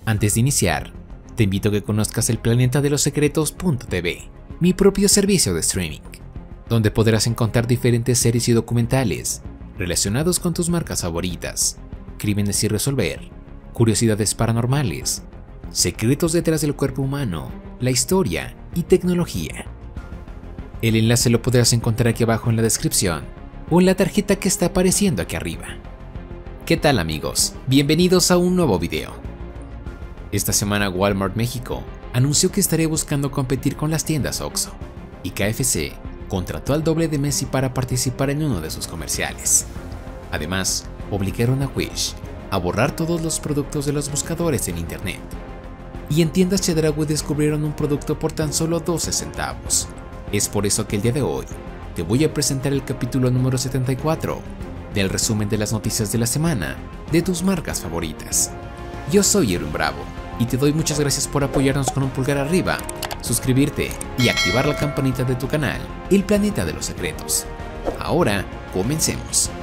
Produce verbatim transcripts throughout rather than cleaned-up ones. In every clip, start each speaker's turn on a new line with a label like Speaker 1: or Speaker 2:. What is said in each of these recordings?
Speaker 1: Antes de iniciar, te invito a que conozcas el planeta de los secretos punto t v, mi propio servicio de streaming, donde podrás encontrar diferentes series y documentales relacionados con tus marcas favoritas, crímenes sin resolver, curiosidades paranormales, secretos detrás del cuerpo humano, la historia y tecnología. El enlace lo podrás encontrar aquí abajo en la descripción o en la tarjeta que está apareciendo aquí arriba. ¿Qué tal, amigos? Bienvenidos a un nuevo video. Esta semana Walmart México anunció que estaría buscando competir con las tiendas Oxxo, y K F C contrató al doble de Messi para participar en uno de sus comerciales. Además, obligaron a Wish a borrar todos los productos de los buscadores en internet. Y en tiendas Chedraui descubrieron un producto por tan solo doce centavos. Es por eso que el día de hoy te voy a presentar el capítulo número setenta y cuatro del resumen de las noticias de la semana de tus marcas favoritas. Yo soy Erwin Bravo y te doy muchas gracias por apoyarnos con un pulgar arriba, suscribirte y activar la campanita de tu canal, El Planeta de los Secretos. Ahora, comencemos.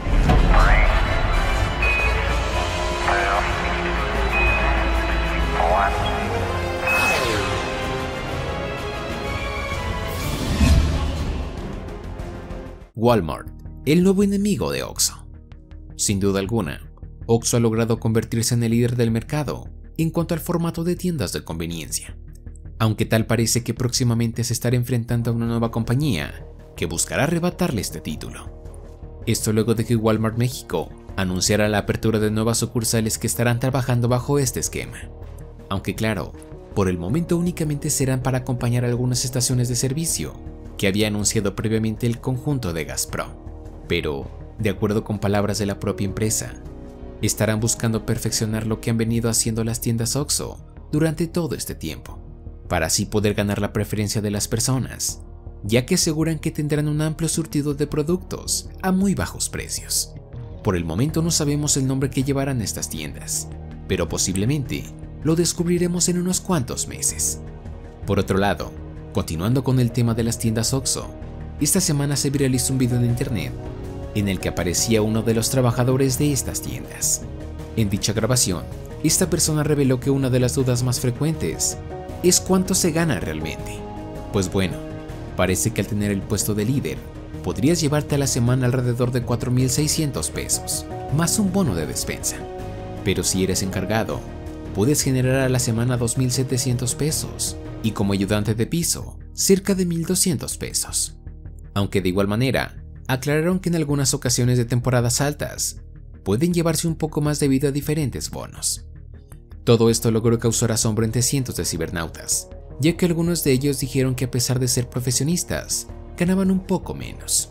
Speaker 1: Walmart, el nuevo enemigo de Oxxo. Sin duda alguna, Oxxo ha logrado convertirse en el líder del mercado en cuanto al formato de tiendas de conveniencia, aunque tal parece que próximamente se estará enfrentando a una nueva compañía que buscará arrebatarle este título. Esto luego de que Walmart México anunciara la apertura de nuevas sucursales que estarán trabajando bajo este esquema, aunque claro, por el momento únicamente serán para acompañar a algunas estaciones de servicio que había anunciado previamente el conjunto de Gazprom, pero, de acuerdo con palabras de la propia empresa, estarán buscando perfeccionar lo que han venido haciendo las tiendas Oxxo durante todo este tiempo, para así poder ganar la preferencia de las personas, ya que aseguran que tendrán un amplio surtido de productos a muy bajos precios. Por el momento no sabemos el nombre que llevarán estas tiendas, pero posiblemente lo descubriremos en unos cuantos meses. Por otro lado, continuando con el tema de las tiendas Oxxo, esta semana se viralizó un video en internet en el que aparecía uno de los trabajadores de estas tiendas. En dicha grabación, esta persona reveló que una de las dudas más frecuentes es cuánto se gana realmente. Pues bueno, parece que al tener el puesto de líder, podrías llevarte a la semana alrededor de cuatro mil seiscientos pesos, más un bono de despensa. Pero si eres encargado, puedes generar a la semana dos mil setecientos pesos, y como ayudante de piso, cerca de mil doscientos pesos. Aunque de igual manera, aclararon que en algunas ocasiones de temporadas altas, pueden llevarse un poco más debido a diferentes bonos. Todo esto logró causar asombro entre cientos de cibernautas, ya que algunos de ellos dijeron que a pesar de ser profesionistas, ganaban un poco menos.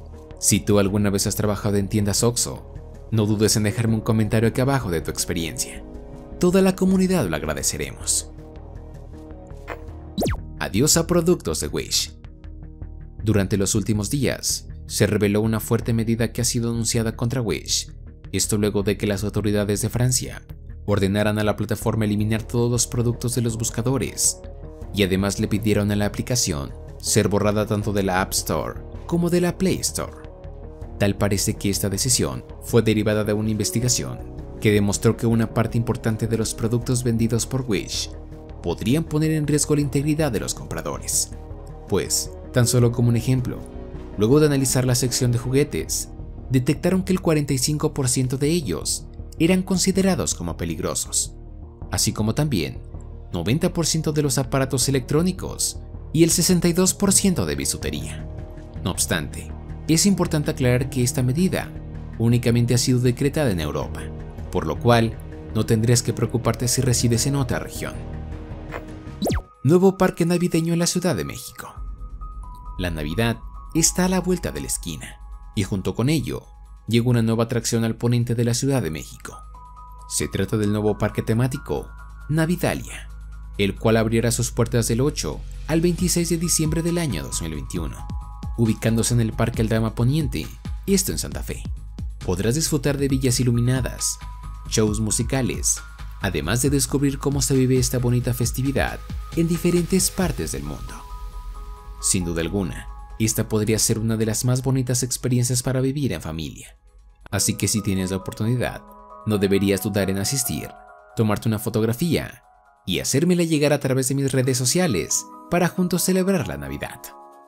Speaker 1: Si tú alguna vez has trabajado en tiendas Oxxo, no dudes en dejarme un comentario aquí abajo de tu experiencia. Toda la comunidad lo agradeceremos. Adiós a productos de Wish. Durante los últimos días, se reveló una fuerte medida que ha sido anunciada contra Wish, esto luego de que las autoridades de Francia ordenaran a la plataforma eliminar todos los productos de los buscadores, y además le pidieron a la aplicación ser borrada tanto de la App Store como de la Play Store. Tal parece que esta decisión fue derivada de una investigación que demostró que una parte importante de los productos vendidos por Wish podrían poner en riesgo la integridad de los compradores. Pues, tan solo como un ejemplo, luego de analizar la sección de juguetes, detectaron que el cuarenta y cinco por ciento de ellos eran considerados como peligrosos, así como también noventa por ciento de los aparatos electrónicos y el sesenta y dos por ciento de bisutería. No obstante, es importante aclarar que esta medida únicamente ha sido decretada en Europa, por lo cual no tendrías que preocuparte si resides en otra región. Nuevo parque navideño en la Ciudad de México. La Navidad está a la vuelta de la esquina, y junto con ello, llega una nueva atracción al poniente de la Ciudad de México. Se trata del nuevo parque temático Navidalia, el cual abrirá sus puertas del ocho al veintiséis de diciembre del año dos mil veintiuno, ubicándose en el Parque Aldama Poniente, esto en Santa Fe. Podrás disfrutar de villas iluminadas, shows musicales, además de descubrir cómo se vive esta bonita festividad en diferentes partes del mundo. Sin duda alguna, esta podría ser una de las más bonitas experiencias para vivir en familia, así que si tienes la oportunidad, no deberías dudar en asistir tomarte una fotografía y hacérmela llegar a través de mis redes sociales para juntos celebrar la Navidad.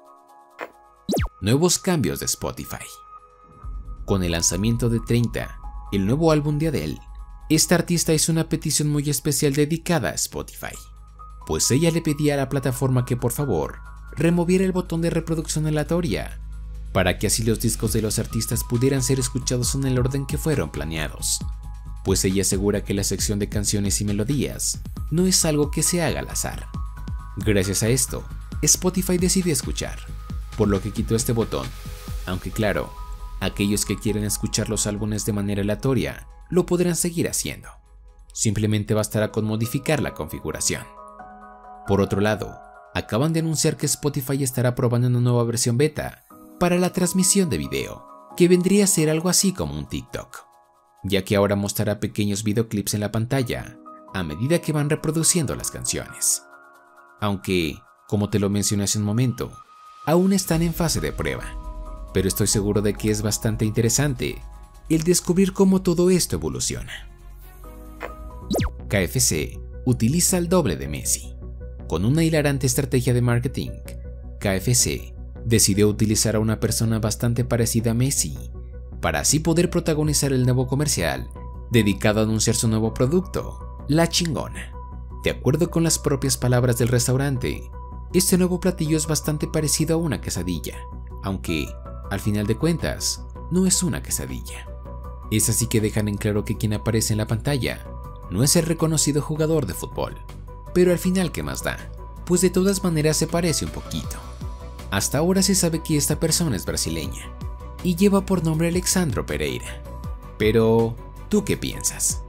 Speaker 1: Nuevos cambios de Spotify. Con el lanzamiento de treinta, el nuevo álbum de Adele, esta artista hizo una petición muy especial dedicada a Spotify, pues ella le pedía a la plataforma que por favor removiera el botón de reproducción aleatoria, para que así los discos de los artistas pudieran ser escuchados en el orden que fueron planeados, pues ella asegura que la sección de canciones y melodías no es algo que se haga al azar. Gracias a esto, Spotify decidió escuchar, por lo que quitó este botón, aunque claro, aquellos que quieren escuchar los álbumes de manera aleatoria lo podrán seguir haciendo. Simplemente bastará con modificar la configuración. Por otro lado, acaban de anunciar que Spotify estará probando una nueva versión beta para la transmisión de video, que vendría a ser algo así como un TikTok, ya que ahora mostrará pequeños videoclips en la pantalla a medida que van reproduciendo las canciones. Aunque, como te lo mencioné hace un momento, aún están en fase de prueba, pero estoy seguro de que es bastante interesante el descubrir cómo todo esto evoluciona. K F C utiliza el doble de Messi. Con una hilarante estrategia de marketing, K F C decidió utilizar a una persona bastante parecida a Messi, para así poder protagonizar el nuevo comercial dedicado a anunciar su nuevo producto, La Chingona. De acuerdo con las propias palabras del restaurante, este nuevo platillo es bastante parecido a una quesadilla, aunque, al final de cuentas, no es una quesadilla. Es así que dejan en claro que quien aparece en la pantalla no es el reconocido jugador de fútbol, pero al final ¿qué más da? Pues de todas maneras se parece un poquito. Hasta ahora se sabe que esta persona es brasileña y lleva por nombre Alexandro Pereira. Pero, ¿tú qué piensas?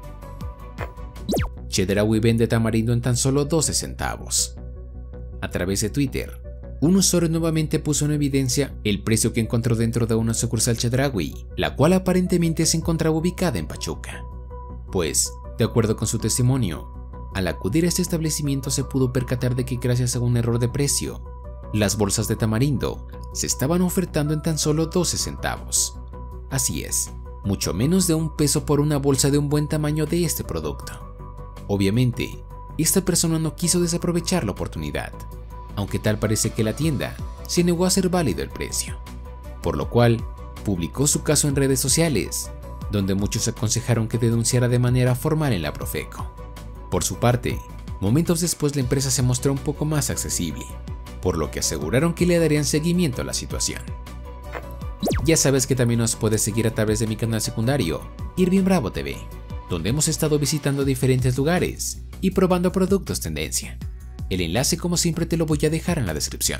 Speaker 1: Chedraui vende tamarindo en tan solo doce centavos. A través de Twitter, un usuario nuevamente puso en evidencia el precio que encontró dentro de una sucursal Chedraui, la cual aparentemente se encontraba ubicada en Pachuca. Pues, de acuerdo con su testimonio, al acudir a este establecimiento se pudo percatar de que gracias a un error de precio, las bolsas de tamarindo se estaban ofertando en tan solo doce centavos. Así es, mucho menos de un peso por una bolsa de un buen tamaño de este producto. Obviamente, esta persona no quiso desaprovechar la oportunidad, aunque tal parece que la tienda se negó a hacer válido el precio, por lo cual publicó su caso en redes sociales, donde muchos aconsejaron que denunciara de manera formal en la Profeco. Por su parte, momentos después la empresa se mostró un poco más accesible, por lo que aseguraron que le darían seguimiento a la situación. Ya sabes que también nos puedes seguir a través de mi canal secundario, Irving Bravo T V, donde hemos estado visitando diferentes lugares y probando productos tendencia. El enlace como siempre te lo voy a dejar en la descripción.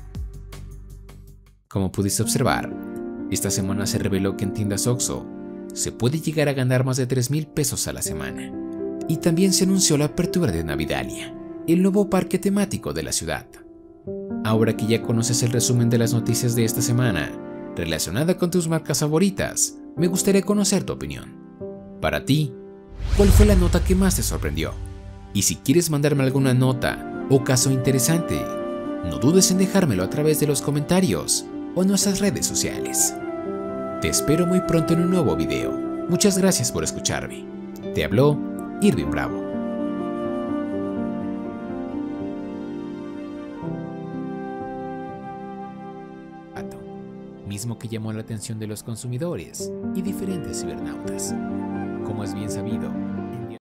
Speaker 1: Como pudiste observar, esta semana se reveló que en tiendas Oxxo se puede llegar a ganar más de tres mil pesos a la semana. Y también se anunció la apertura de Navidalia, el nuevo parque temático de la ciudad. Ahora que ya conoces el resumen de las noticias de esta semana relacionada con tus marcas favoritas, me gustaría conocer tu opinión. Para ti, ¿cuál fue la nota que más te sorprendió? Y si quieres mandarme alguna nota o caso interesante, no dudes en dejármelo a través de los comentarios o en nuestras redes sociales. Te espero muy pronto en un nuevo video. Muchas gracias por escucharme. Te habló Irving Bravo. Mismo que llamó la atención de los consumidores y diferentes cibernautas. Como es bien sabido,